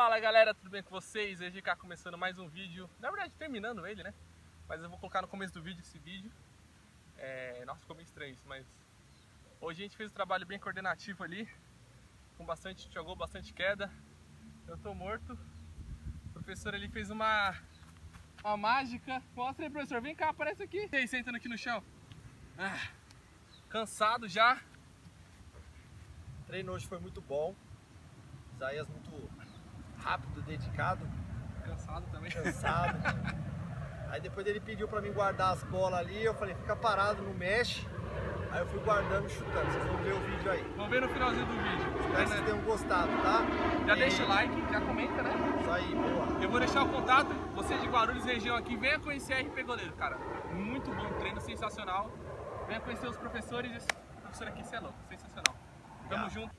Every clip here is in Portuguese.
Fala galera, tudo bem com vocês? EGK começando mais um vídeo, na verdade terminando ele, né? Mas eu vou colocar no começo do vídeo esse vídeo. Nossa, ficou meio estranho isso, mas hoje a gente fez um trabalho bem coordenativo ali, com bastante, jogou bastante queda. Eu tô morto. O professor ali fez uma mágica. Mostra aí, professor, vem cá, aparece aqui. E aí, sentando aqui no chão. Cansado já. O treino hoje foi muito bom. Isaías muito rápido, dedicado. Cansado também. Cansado. Aí depois ele pediu pra mim guardar as bolas ali. Eu falei, fica parado, não mexe. Aí eu fui guardando e chutando. Vocês vão ver o vídeo aí. Vamos ver no finalzinho do vídeo. Espero que vocês tenham gostado, tá? Já deixa o like, já comenta, né? Isso aí, boa. Eu vou deixar o contato. Você de Guarulhos, região aqui, venha conhecer a RP Goleiro, cara. Muito bom, treino sensacional. Venha conhecer os professores. Esse professor aqui, você é louco, sensacional. Tamo junto.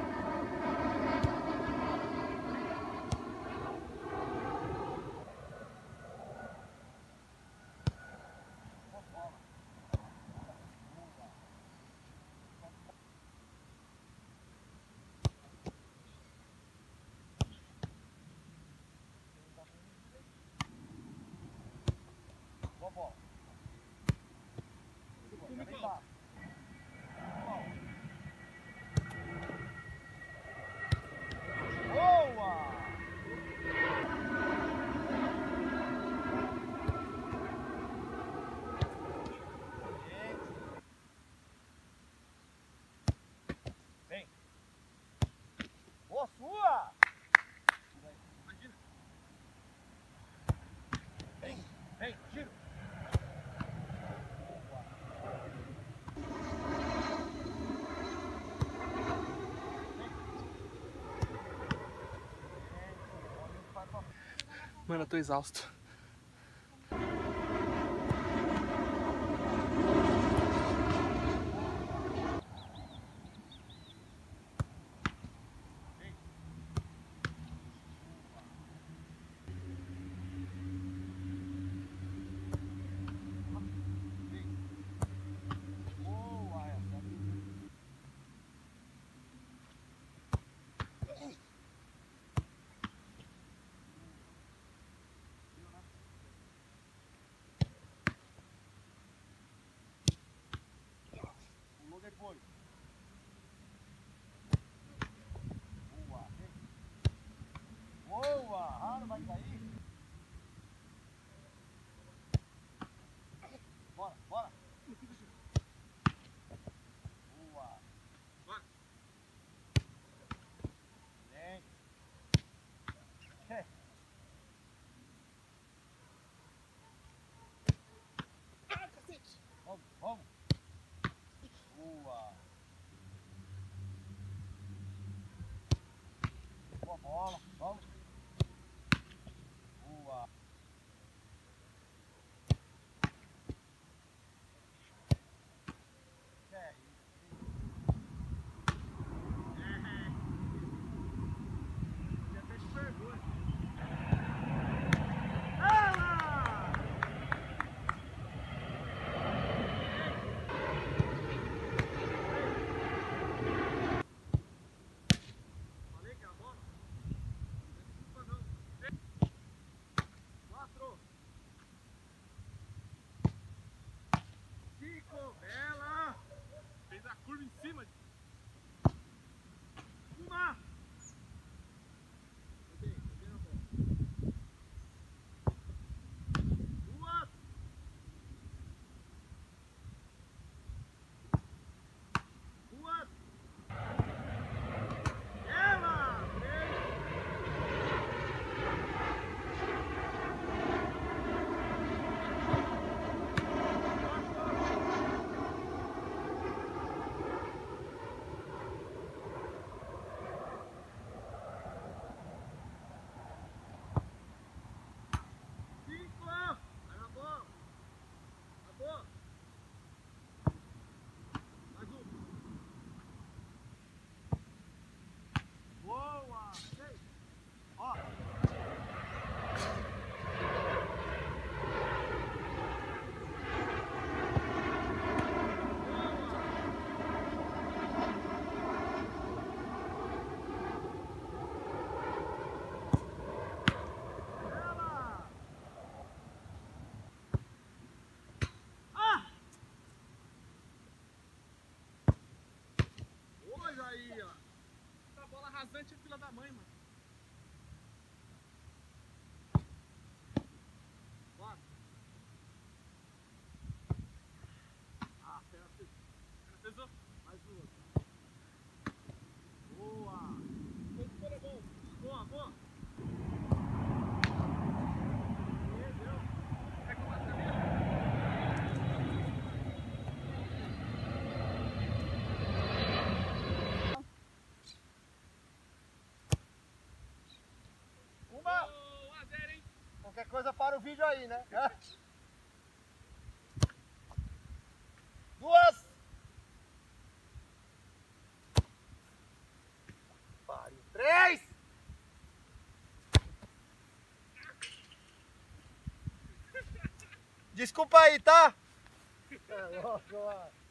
Boa. Vem. Boa sua! Vem, giro. Mano, eu tô exausto. Depois. Boa! Ah, não vai cair? Bora! Boa! Vem! Ah, cacete! Vamos! Boa! Boa bola! Vamos! Boa! rasante é fila da mãe, mano. Bora. Ah, perna Pesou? mais uma. Boa! Foi bom. Boa, boa. Quer que eu faça ali? Uma! 1-0, hein? Qualquer coisa para o vídeo aí, né? Duas! Pariu. Três! Desculpa aí, tá? É,